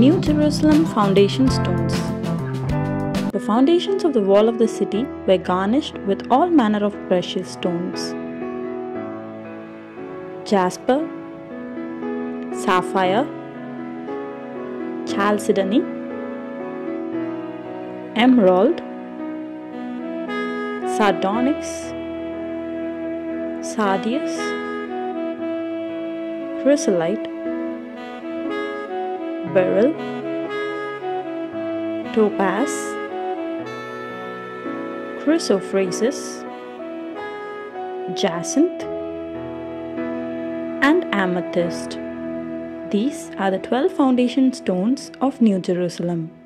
New Jerusalem foundation stones. The foundations of the wall of the city were garnished with all manner of precious stones: jasper, sapphire, chalcedony, emerald, sardonyx, sardius, chrysolite, beryl, topaz, chrysoprasus, jacinth, and amethyst. These are the 12 foundation stones of New Jerusalem.